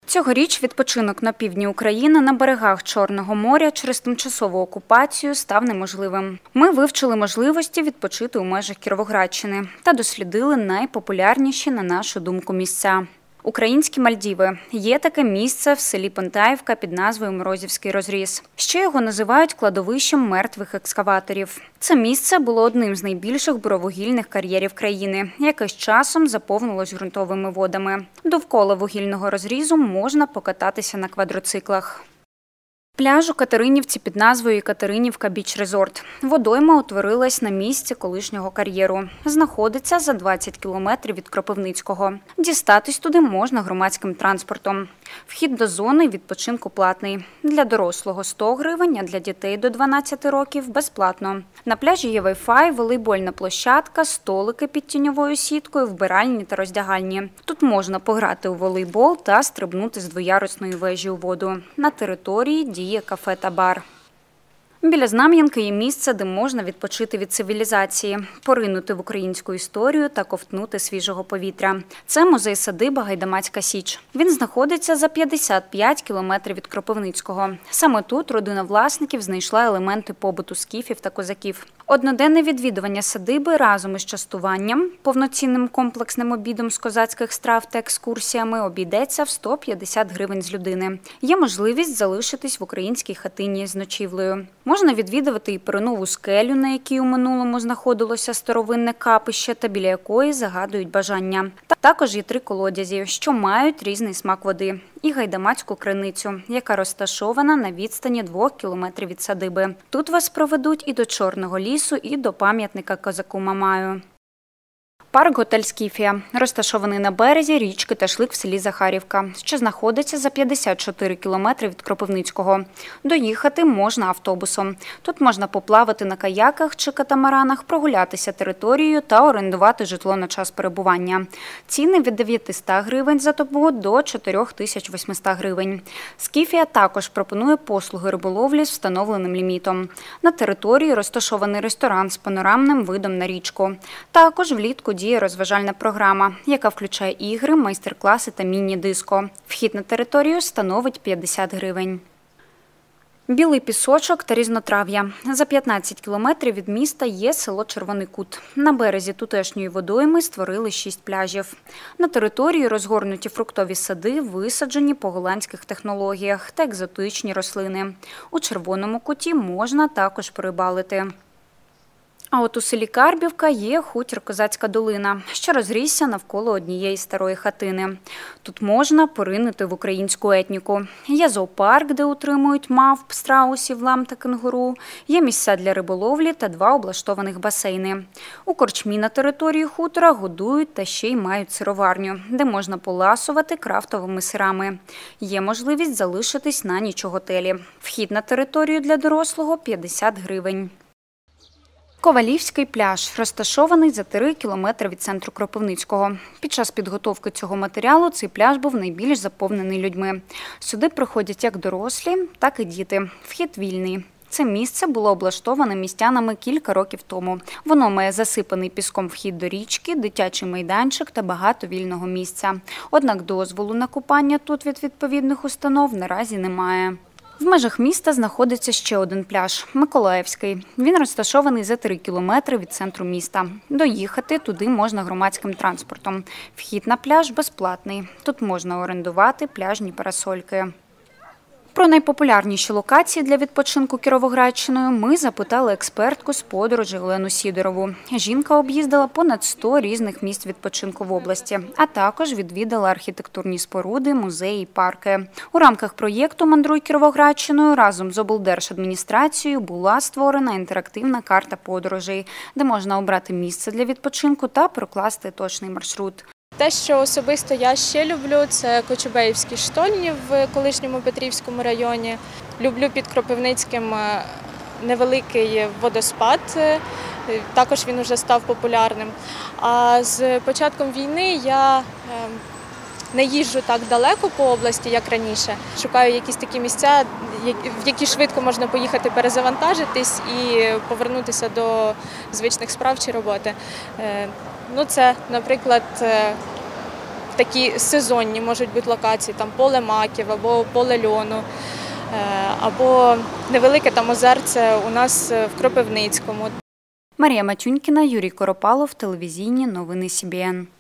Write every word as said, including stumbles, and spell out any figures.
Цьогоріч відпочинок на півдні України на берегах Чорного моря через тимчасову окупацію став неможливим. Ми вивчили можливості відпочити у межах Кіровоградщини та дослідили найпопулярніші, на нашу думку, місця. Українські Мальдіви. Є таке місце в селі Пентаївка під назвою Морозівський розріз. Ще його називають кладовищем мертвих екскаваторів. Це місце було одним з найбільших буровугільних кар'єрів країни, яке з часом заповнилось ґрунтовими водами. Довкола вугільного розрізу можна покататися на квадроциклах. Пляж у Катеринівці під назвою Катеринівка Біч-резорт. Водойма утворилась на місці колишнього кар'єру. Знаходиться за двадцять кілометрів від Кропивницького. Дістатись туди можна громадським транспортом. Вхід до зони відпочинку платний. Для дорослого – сто гривень, а для дітей до дванадцяти років – безплатно. На пляжі є вай-фай, волейбольна площадка, столики під тіньовою сіткою, вбиральні та роздягальні. Тут можна пограти у волейбол та стрибнути з двоярусної вежі у воду. На території діє кафе та бар. Біля Знам'янки є місце, де можна відпочити від цивілізації, поринути в українську історію та ковтнути свіжого повітря. Це музей-садиба «Гайдамацька Січ». Він знаходиться за п'ятдесят п'ять кілометрів від Кропивницького. Саме тут родина власників знайшла елементи побуту скіфів та козаків. Одноденне відвідування садиби разом із частуванням, повноцінним комплексним обідом з козацьких страв та екскурсіями обійдеться в сто п'ятдесят гривень з людини. Є можливість залишитись в українській хатині з ночівлею. Можна відвідувати і перенову скелю, на якій у минулому знаходилося старовинне капище та біля якої загадують бажання. Також є три колодязі, що мають різний смак води. І Гайдамацьку криницю, яка розташована на відстані двох кілометрів від садиби. Тут вас проведуть і до Чорного лісу, і до пам'ятника козаку Мамаю. Парк-готель «Скіфія» розташований на березі річки Ташлик в селі Захарівка, що знаходиться за п'ятдесят чотири кілометри від Кропивницького. Доїхати можна автобусом. Тут можна поплавати на каяках чи катамаранах, прогулятися територією та орендувати житло на час перебування. Ціни від дев'ятисот гривень за добу до чотирьох тисяч восьмисот гривень. «Скіфія» також пропонує послуги риболовлі з встановленим лімітом. На території розташований ресторан з панорамним видом на річку. Також влітку діє розважальна програма, яка включає ігри, майстер-класи та міні-диско. Вхід на територію становить п'ятдесят гривень. Білий пісочок та різнотрав'я. За п'ятнадцять кілометрів від міста є село Червоний Кут. На березі тутешньої водойми створили шість пляжів. На території розгорнуті фруктові сади, висаджені по голландських технологіях та екзотичні рослини. У Червоному Куті можна також порибалити. А от у селі Карбівка є хутір Козацька долина, що розрісся навколо однієї старої хатини. Тут можна поринути в українську етніку. Є зоопарк, де утримують мавп, страусів, лам та кенгуру. Є місця для риболовлі та два облаштованих басейни. У корчмі на території хутора годують та ще й мають сироварню, де можна поласувати крафтовими сирами. Є можливість залишитись на ніч у готелі. Вхід на територію для дорослого – п'ятдесят гривень. Ковалівський пляж розташований за три кілометри від центру Кропивницького. Під час підготовки цього матеріалу цей пляж був найбільш заповнений людьми. Сюди приходять як дорослі, так і діти. Вхід вільний. Це місце було облаштоване містянами кілька років тому. Воно має засипаний піском вхід до річки, дитячий майданчик та багато вільного місця. Однак дозволу на купання тут від відповідних установ наразі немає. В межах міста знаходиться ще один пляж – Миколаївський. Він розташований за три кілометри від центру міста. Доїхати туди можна громадським транспортом. Вхід на пляж безплатний. Тут можна орендувати пляжні парасольки. Про найпопулярніші локації для відпочинку Кіровоградщиною ми запитали експертку з подорожі Олену Сідорову. Жінка об'їздила понад сто різних місць відпочинку в області, а також відвідала архітектурні споруди, музеї і парки. У рамках проєкту «Мандруй Кіровоградщиною» разом з облдержадміністрацією була створена інтерактивна карта подорожей, де можна обрати місце для відпочинку та прокласти точний маршрут. Те, що особисто я ще люблю, це Кочубеївські штольні в колишньому Петрівському районі. Люблю під Кропивницьким невеликий водоспад, також він вже став популярним. А з початком війни я не їжджу так далеко по області, як раніше. Шукаю якісь такі місця, в які швидко можна поїхати перезавантажитись і повернутися до звичних справ чи роботи. Ну, це, наприклад, такі сезонні можуть бути локації, там поле маків або поле льону, або невелике там озерце у нас в Кропивницькому. Марія Матюнькіна, Юрій Коропалов, телевізійні новини Сі Бі Ен.